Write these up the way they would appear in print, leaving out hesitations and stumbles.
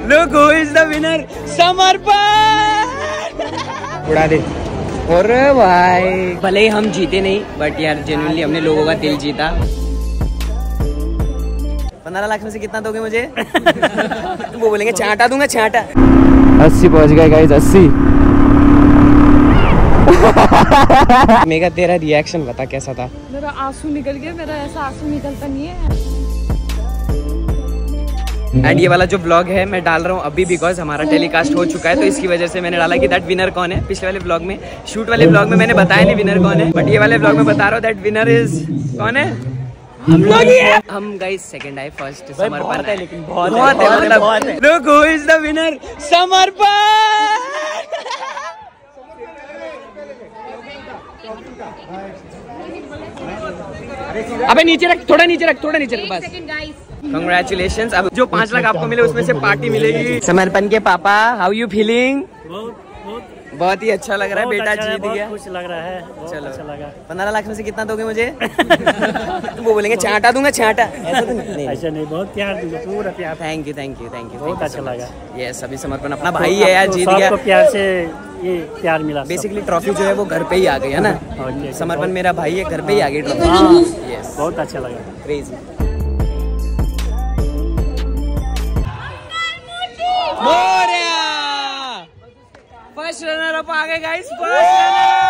Look who is the winner, समर्पण। उड़ा दे। और भाई भले ही हम जीते नहीं, बट यार जेन्युइनली हमने लोगों का दिल जीता। 15 लाख में से कितना दोगे मुझे? वो बोलेंगे छांटा दूंगा, छांटा। 80 पहुंच गए गाइस, 80। मेगा तेरा रिएक्शन बता कैसा था? मेरा आंसू निकल गया, मेरा ऐसा आंसू निकलता नहीं है। एंड ये वाला जो व्लॉग है मैं डाल रहा हूँ अभी बिकॉज हमारा टेलीकास्ट हो चुका है, तो इसकी वजह से मैंने डाला कि दैट विनर कौन है। पिछले वाले व्लॉग में, शूट वाले व्लॉग में मैंने बताया नहीं विनर कौन है, बट ये वाले व्लॉग में बता रहा हूँ दैट विनर इज कौन है, हम लोग ही हैं। हम गाइस सेकंड आए, फर्स्ट समर्पण है, लेकिन बहुत है मतलब। Look who is the winner, Samarpan. अबे नीचे रख, थोड़ा नीचे रख, थोड़ा नीचे रख बस। Congratulations, अब जो 5 लाख आपको मिले उसमें से पार्टी मिलेगी। समर्पण के पापा, हाउ यू फीलिंग? बहुत ही अच्छा लग रहा है, बेटा जीत गया। खुश लग रहा है, चलो अच्छा लगा। 15 लाख में से कितना दोगे मुझे? वो बोलेंगे छांटा दूंगा, छांटा। ऐसा तो नहीं, ऐसा नहीं, बहुत प्यार दूंगा, पूरा प्यार। Thank you, thank you, thank you. बहुत अच्छा लगा। यस, अभी समर्पण अपना भाई है यार, जीत गया। प्यार से ये प्यार मिला। बेसिकली ट्रॉफी जो है वो घर पे ही आ गई है ना। समर्पण मेरा भाई है, घर पे ही आ गई ट्रॉफी। यस, बहुत अच्छा लगा, क्रेजी। फर्स्ट रनर अप आ गए गाइस, फर्स्ट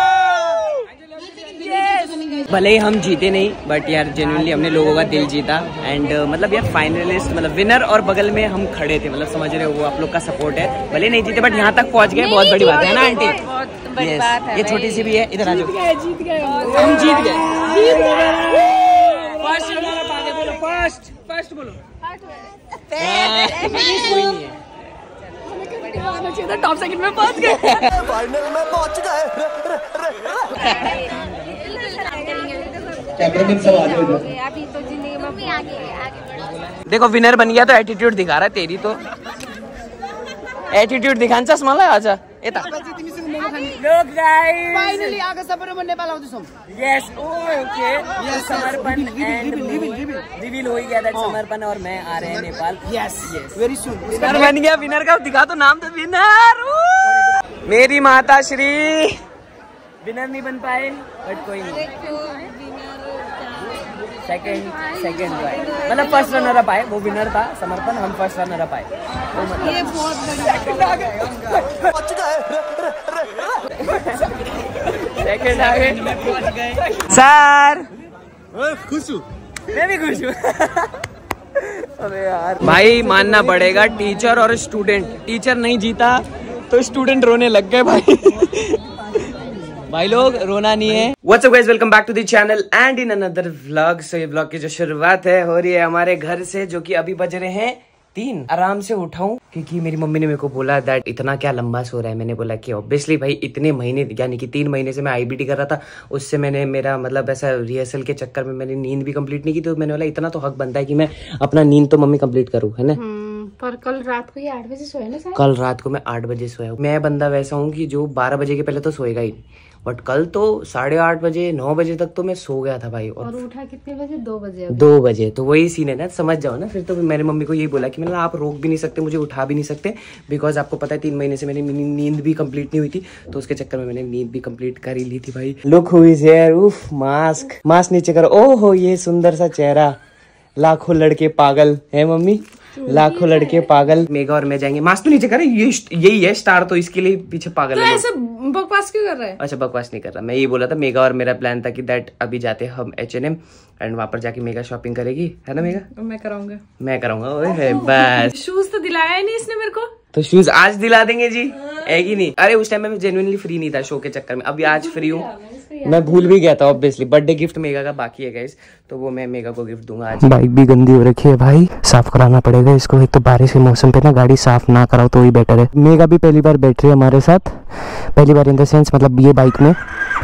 रनर। भले ही हम जीते नहीं, बट यार जेन्युइनली हमने लोगों का दिल जीता। एंड मतलब यार फाइनलिस्ट मतलब विनर और बगल में हम खड़े थे, मतलब समझ रहे हो, वो आप लोग का सपोर्ट है। भले नहीं जीते बट यहाँ तक पहुँच गए, बहुत बड़ी बात है ना आंटी? बहुत बड़ी बात है। ये छोटी सी भी है, इधर आ जाओ। जीत गए, हम जीत गए। फर्स्ट रनर अप आ गए, बोलो फर्स्ट, फर्स्ट बोलो। कोई नहीं है, टॉप सेकंड में पहुंच गए, फाइनल में पहुंच गए। अभी तो जिंदगी में आगे देखो विनर बन गया तो एटीट्यूड दिखा रहा है, तेरी तो एटीट्यूड दिखान चश्मा ला आजा एता। लोग गाइस फाइनली आगे सफर में नेपाल आउँदै छौं। Yes, okay, yes Samarpan and reveal हो गया दैट समर्पण और मैं आ रहे हैं Nepal. Yes yes, very soon winner बन गया। विनर का दिखा तो नाम, तो विनर मेरी माता श्री। विनर नहीं बन पाए बट कोई नहीं, सेकंड मतलब फर्स्ट रनर अप आए, वो विनर था समर्पण, हम फर्स्ट रनर अप आए। तो मतलब ये बहुत सेकंड आ गए, सर खुश हूँ, मैं भी खुश हूँ। अरे यार भाई मानना पड़ेगा, टीचर और स्टूडेंट, टीचर नहीं जीता तो स्टूडेंट रोने लग गए भाई। भाई लोग रोना नहीं है। What's up guys, welcome back to the channel and in another vlog। So ये vlog की जो शुरुआत है हो रही है हमारे घर से, जो कि अभी बज रहे हैं 3। आराम से उठाऊं क्योंकि मेरी मम्मी ने मेरे को बोला दैट इतना क्या लंबा सो रहा है। मैंने बोला कि ऑब्वियसली भाई इतने महीने यानी कि 3 महीने से मैं आईबीटी कर रहा था, उससे मैंने मेरा मतलब ऐसा रिहर्सल के चक्कर में मैंने नींद भी कंप्लीट नहीं की, तो मैंने बोला इतना तो हक बनता है कि मैं अपना नींद तो मम्मी कंप्लीट करूँ, है ना। पर कल रात को ही 8 बजे सोया ना सर? कल रात को मैं 8 बजे सोया। मैं बंदा वैसा हूँ कि जो 12 बजे के पहले तो सोएगा ही, बट कल तो 8:30 बजे 9 बजे तक तो मैं सो गया था भाई। और उठा कितने बजे? 2 बजे। 2 बजे, तो वही सीन है ना, समझ जाओ ना। फिर तो मैंने मम्मी को यही बोला कि मतलब आप रोक भी नहीं सकते, मुझे उठा भी नहीं सकते, बिकॉज आपको पता है 3 महीने से मेरी नींद भी कंप्लीट नहीं हुई थी, तो उसके चक्कर में मैंने नींद भी कंप्लीट कर ही ली थी भाई। लुक हु इज हियर, उफ, मास्क नीचे करो। ओहो ये सुंदर सा चेहरा, लाखों लड़के पागल है मम्मी, लाखों लड़के पागल। मेगा और मैं जाएंगे, मास्क तो नीचे करे, यही है स्टार, तो इसके लिए पीछे पागल तो है। ऐसे बकवास क्यों कर रहा है? अच्छा बकवास नहीं कर रहा, मैं ये बोला था मेगा और मेरा प्लान था कि दैट अभी जाते हम H&M एंड वहाँ पर जाके मेगा शॉपिंग करेगी, है ना मेगा? मैं कराऊंगा, मैं कराऊंगा। ओए बस शूज तो दिलाया ही नहीं इसने मेरे को। तो शूज आज दिला देंगे जी, है कि नहीं? अरे उस टाइम में जेन्युइनली फ्री नहीं था शो के चक्कर में, अभी आज फ्री हूँ। मैं भूल भी गया था ऑब्वियसली। बर्थडे गिफ्ट मेगा का बाकी है गाइस, तो वो मैं मेगा को गिफ्ट दूंगा आज। बाइक भी गंदी हो रखी है भाई, साफ कराना पड़ेगा इसको। एक तो बारिश के मौसम पे ना गाड़ी साफ ना कराओ तो ही बेटर है। मेगा भी पहली बार बैठ रही है हमारे साथ, पहली बार इन द सेंस मतलब ये बाइक में।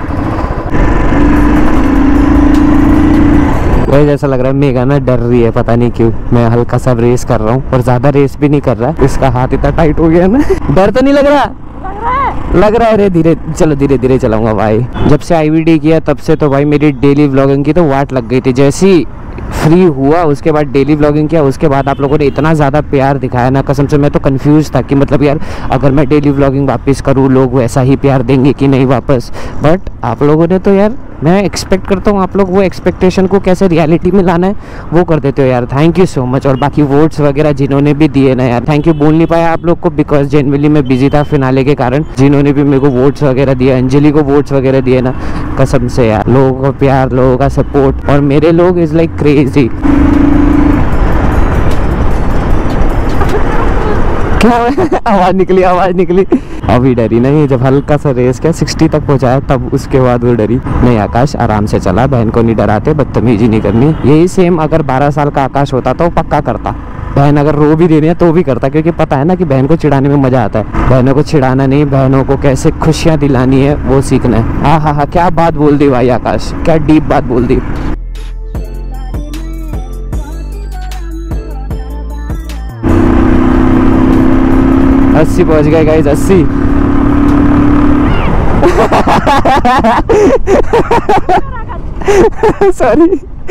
वही जैसा लग रहा है मेगा ना डर रही है, पता नहीं क्यों। मैं हल्का सा रेस कर रहा हूँ और ज्यादा रेस भी नहीं कर रहा, इसका हाथ इतना टाइट हो गया ना। डर तो नहीं लग रहा? लग रहा है। अरे धीरे चलो, धीरे धीरे चलाऊंगा भाई। जब से आईवीडी किया तब से तो भाई मेरी डेली व्लॉगिंग की तो वाट लग गई थी। जैसी फ्री हुआ, उसके बाद डेली व्लॉगिंग किया, उसके बाद आप लोगों ने इतना ज़्यादा प्यार दिखाया ना, कसम से मैं तो कंफ्यूज था कि मतलब यार अगर मैं डेली व्लॉगिंग वापस करूँ लोग वैसा ही प्यार देंगे कि नहीं वापस। बट आप लोगों ने तो यार, मैं एक्सपेक्ट करता हूँ आप लोग वो एक्सपेक्टेशन को कैसे रियलिटी में लाना है वो कर देते हो यार। Thank you so much. और बाकी वोट्स वगैरह जिन्होंने भी दिए ना यार, थैंक यू बोल नहीं पाया आप लोग को बिकॉज जनरली मैं बिजी था फिनाले के कारण। जिन्होंने भी मेरे को वोट्स वगैरह दिए, अंजलि को वोट्स वगैरह दिए ना, कसम से यार लोगों का प्यार, लोगों का सपोर्ट और मेरे लोग इज़ लाइक क्रेजी। क्या आवाज़ निकली, आवाज़ निकली। अभी डरी नहीं, जब हल्का सा रेस क्या 60 तक पहुंचाया तब उसके बाद वो डरी नहीं। आकाश आराम से चला, बहन को नहीं डराते, बदतमीजी नहीं करनी। यही सेम अगर 12 साल का आकाश होता तो पक्का करता। बहन अगर रो भी दे रही है तो भी करता, क्योंकि पता है ना कि बहन को चिढ़ाने में मज़ा आता है। बहनों को चिढ़ाना नहीं, बहनों को कैसे खुशियाँ दिलानी है वो सीखना है। हाँ हाँ हाँ, क्या बात बोल दी भाई आकाश, क्या डीप बात बोल दी। अस्सी पहुंच गए गाइस, 80। सॉरी,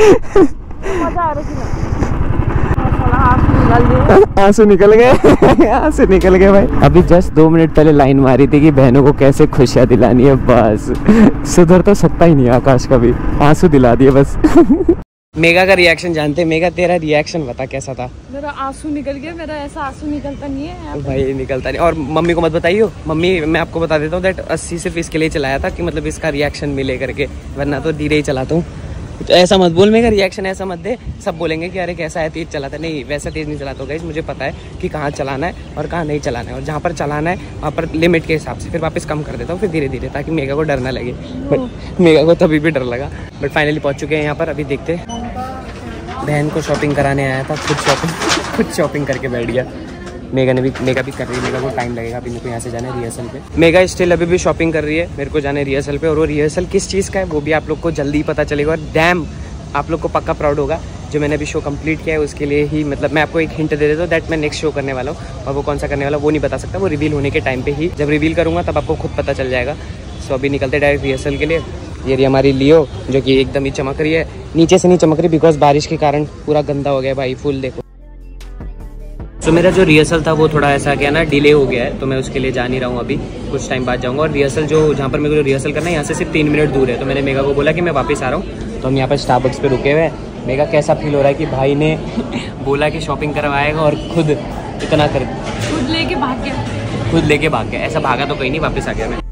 आंसू निकल गए, आंसू निकल गए भाई। अभी जस्ट 2 मिनट पहले लाइन मारी थी कि बहनों को कैसे खुशियाँ दिलानी है, बस सुधर तो सकता ही नहीं आकाश कभी, आंसू दिला दिए बस। मेगा का रिएक्शन जानते हैं, मेगा तेरा रिएक्शन बता कैसा था? मेरा आंसू निकल गया, मेरा ऐसा आंसू निकलता नहीं है भाई, निकलता नहीं। और मम्मी को मत बताइए, मम्मी मैं आपको बता देता हूँ दैट 80 सिर्फ इसके लिए चलाया था कि मतलब इसका रिएक्शन मिले करके, वरना तो धीरे ही चलाता हूँ। तो ऐसा मत बोल, मेगा रिएक्शन ऐसा मत दे, सब बोलेंगे कि अरे कैसा है तेज चलाता है। नहीं, वैसा तेज नहीं चलाता गाइस, मुझे पता है कि कहाँ चलाना है और कहाँ नहीं चलाना है, और जहाँ पर चलाना है वहाँ पर लिमिट के हिसाब से फिर वापस कम कर देता हूँ, फिर धीरे धीरे, ताकि मेगा को डर ना लगे। बट मेगा को तभी भी डर लगा। बट फाइनली पहुँच चुके हैं यहाँ पर। अभी देखते, बहन को शॉपिंग कराने आया था, खुद शॉपिंग करके बैठ गया। मेगा भी कर रही है, मेगा को टाइम लगेगा, अभी मेरे को यहाँ से जाना है रिहर्सल पे। मेगा स्टिल अभी भी शॉपिंग कर रही है, मेरे को जाना है रिहर्सल पे, और वो रिहर्सल किस चीज़ का है वो भी आप लोग को जल्दी पता चलेगा। और डैम आप लोग को पक्का प्राउड होगा, जो मैंने अभी शो कंप्लीट किया है उसके लिए ही। मतलब मैं आपको एक हिंट दे देता हूँ दैट मैं नेक्स्ट शो करने वाला हूँ, और वो कौन सा करने वाला वो नहीं बता सकता, वो रिवील होने के टाइम पे ही, जब रिवील करूँगा तब आपको खुद पता चल जाएगा। सो अभी निकलते डायरेक्ट रिहर्सल के लिए। ये रही हमारी लियो, जो कि एकदम ही चमक रही है, नीचे से नहीं चमक रही बिकॉज बारिश के कारण पूरा गंदा हो गया भाई, फुल देखो। तो मेरा जो रिहर्सल था वो थोड़ा ऐसा क्या ना डिले हो गया है, तो मैं उसके लिए जा नहीं रहा हूँ, अभी कुछ टाइम बाद जाऊँगा। और रिहर्सल जो जहाँ पर मेरे को रिहर्सल करना है यहाँ से सिर्फ 3 मिनट दूर है, तो मैंने मेगा को बोला कि मैं वापस आ रहा हूँ। तो हम यहाँ पर स्टारबक्स पे रुके हुए हैं। मेगा कैसा फील हो रहा है कि भाई ने बोला कि शॉपिंग करवाएगा और खुद इतना कर, खुद लेके भाग गया। ऐसा भागा तो कहीं नहीं, वापस आ गया मैं।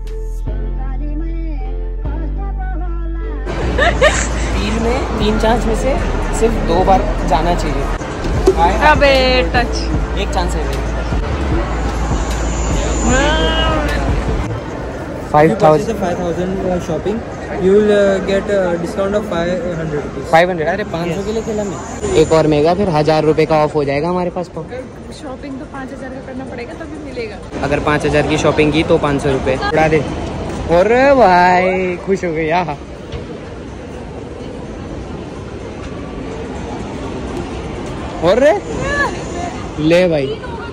3 चांस में से सिर्फ 2 बार जाना चाहिए। अबे टच, एक चांस है। 5,000 shopping, you will get a discount of 500 rupees. 500, अरे 500 के लिए खेला मैं। एक और मेगा, फिर 1000 रुपये का ऑफ हो जाएगा हमारे पास। शॉपिंग तो 5000 का करना पड़ेगा तभी मिलेगा। अगर 5000 की शॉपिंग की तो 500 रुपये उड़ा दे। और भाई खुश हो गई यहाँ। और ले भाई,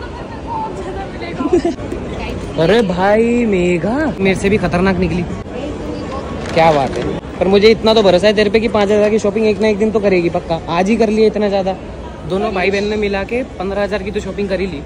अरे भाई मेगा मेरे से भी खतरनाक निकली, क्या बात है। पर मुझे इतना तो भरोसा है तेरे पे कि 5000 की शॉपिंग एक ना एक दिन तो करेगी पक्का। आज ही कर लिए इतना ज़्यादा, दोनों भाई बहन ने मिला के 15000 की तो शॉपिंग कर ही ली।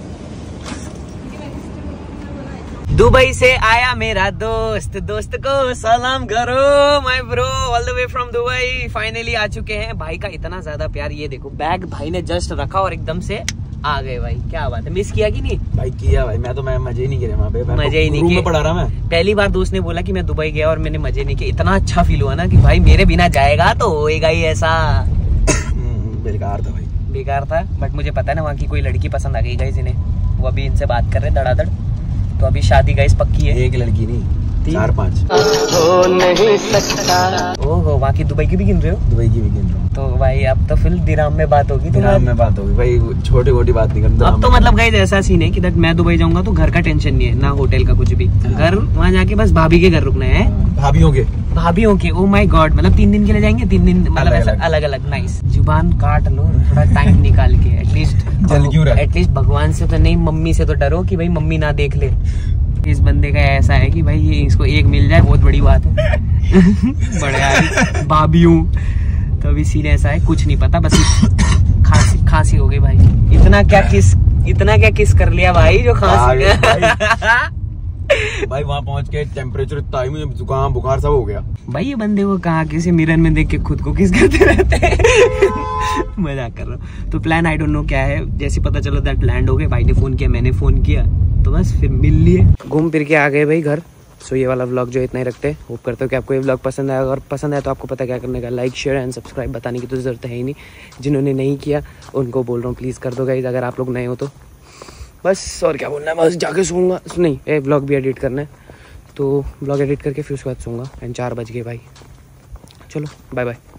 दुबई से आया मेरा दोस्त, दोस्त को सलाम करो my bro, all the way from Dubai. Finally आ चुके हैं। भाई का इतना ज्यादा प्यार, ये देखो बैग भाई ने जस्ट रखा और एकदम से आ गए भाई, क्या बात है। मिस किया कि नहीं भाई? किया भाई, मैं तो मजे ही नहीं किया वहाँ पे, मजे ही नहीं किए। पढ़ा रहा मैं पहली बार दोस्त ने बोला कि मैं दुबई गया और मैंने मजे नहीं किए। इतना अच्छा फील हुआ ना कि भाई मेरे बिना जाएगा तो होएगा ही ऐसा। बेकार था भाई, बेकार था। बट मुझे पता है ना वहाँ की कोई लड़की पसंद आ गई गाइस इन्हें, वो अभी इनसे बात कर रहे धड़ाधड़। तो अभी शादी गाइस पक्की है, एक लड़की नहीं 4-5 हो नहीं सकता। ओहो, वहाँ की दुबई की भी गिन रहे हो? दुबई की भी गिन रहा हूँ। तो भाई अब तो फिर दिराम में बात होगी, दिराम में बात होगी भाई, छोटी मोटी बात नहीं करनी। अब तो मतलब गाइस ऐसा सीन है कि मैं दुबई जाऊंगा तो घर का टेंशन नहीं है, ना होटल का कुछ भी। घर वहाँ जाके बस भाभी के घर रुकना है, भाभीयों के। ओ माय गॉड, मतलब 3 दिन के लिए जाएंगे, 3 दिन मतलब अलग अलग। नाइस, जुबान काट लो थोड़ा टाइम निकाल के, एटलीस्ट भगवान से तो नहीं मम्मी से तो डरो कि भाई मम्मी ना देख ले। इस बंदे का ऐसा है कि भाई ये इसको एक मिल जाए बहुत बड़ी बात है। बड़े भाभियों तो अभी सीन ऐसा है, कुछ नहीं पता, बस खांसी हो गई भाई। इतना क्या किस कर लिया भाई जो खांसी भाई वहाँ पहुँच के टेम्परेचर इतना ही, मुझे जुकाम बुखार सब हो गया भाई। ये बंदे को कहा किसी मिरर में देख के खुद को किस करते रहते हैं। मजाक कर रहा हूँ। तो प्लान आई डोंट नो क्या है, जैसे पता चला दैट लैंड हो गए। भाई ने फोन किया, मैंने फोन किया, तो बस फिर मिल लिए, घूम फिर के आ गए भाई घर। सो ये वाला व्लॉग जो इतना ही रखते हैं। होप करते हो कि आपको ये व्लॉग पसंद आया। अगर पसंद आया तो आपको पता क्या करने का, लाइक शेयर एंड सब्सक्राइब बताने की तो जरूरत है ही नहीं। जिन्होंने नहीं किया उनको बोल रहा हूँ प्लीज़ कर दो गाइज, अगर आप लोग नए हो तो। बस और क्या बोलना है, बस जाके सोऊंगा। नहीं, ये व्लॉग भी एडिट करना है, तो व्लॉग एडिट करके फिर उसके बाद सोऊंगा। एंड 4 बज गए भाई। चलो बाय बाय।